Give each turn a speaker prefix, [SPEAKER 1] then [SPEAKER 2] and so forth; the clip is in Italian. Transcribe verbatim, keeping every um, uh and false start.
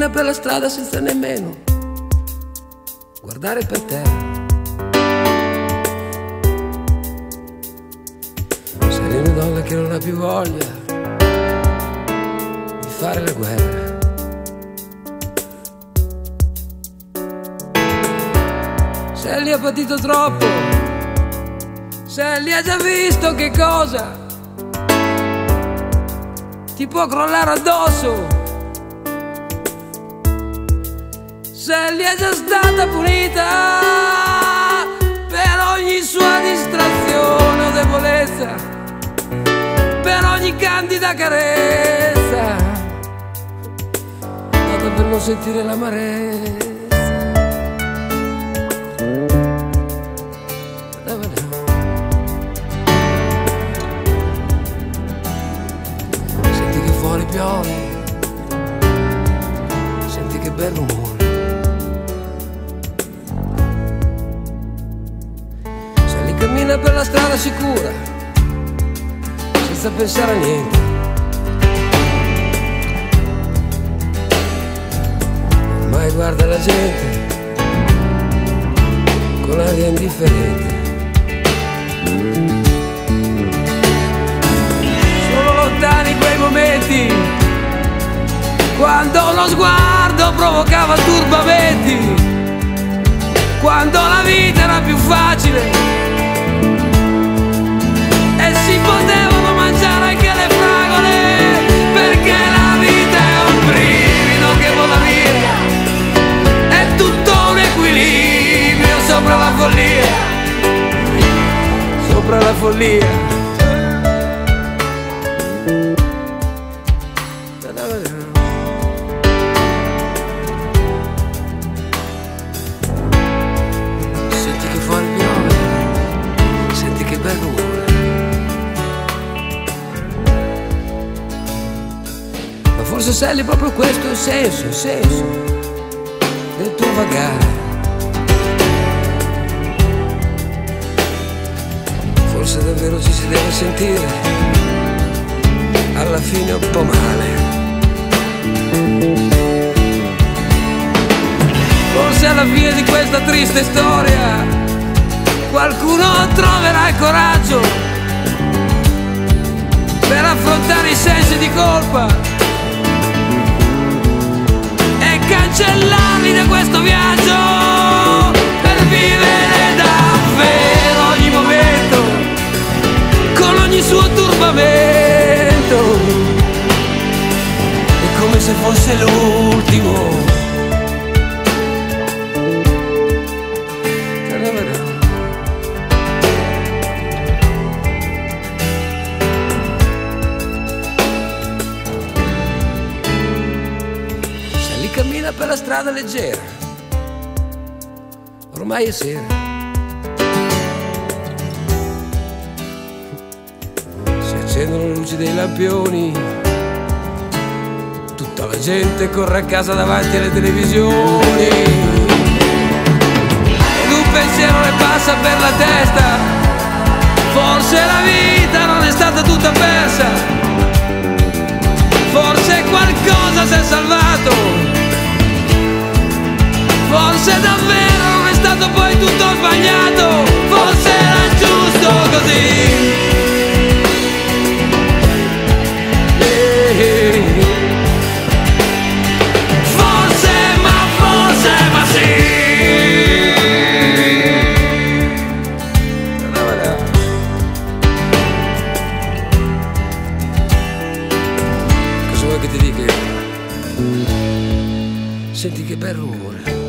[SPEAKER 1] cammina per la strada senza nemmeno guardare per terra. Sei una donna che non ha più voglia di fare la guerra. Sally ha patito troppo, Sally ha già visto che cosa ti può crollare addosso. Sally è già stata punita per ogni sua distrazione o debolezza, per ogni candida carezza, data per non sentire l'amarezza. Senti che fuori piove, senti che bel rumore. Cammina per la strada sicura, senza pensare a niente. Ormai guarda la gente con aria indifferente. Sono lontani quei momenti quando lo sguardo provocava turbamenti, quando la vita era più facile e si potevano mangiare anche le fragole, perché la vita è un brivido che vola via, è tutto un equilibrio sopra la follia, sopra la follia. Senti che fuori piove, senti che bel rumore. Forse Sally proprio questo è il senso, il senso del tuo vagare. Forse davvero ci si deve sentire alla fine un po' male. Forse alla fine di questa triste storia qualcuno troverà il coraggio per affrontare i sensi di colpa, cancellarli da questo viaggio, per vivere davvero ogni momento con ogni suo turbamento. È come se fosse l'ultimo. Cammina per la strada leggera, ormai è sera. Si accendono le luci dei lampioni, tutta la gente corre a casa davanti alle televisioni, ed un pensiero le passa per la testa: forse la vita non è stata tutta persa, forse qualcosa si è salvato, forse davvero non è stato poi tutto sbagliato, forse era giusto così. Forse, ma forse, ma sì. Cosa vuoi che ti dica? Senti che bel rumore.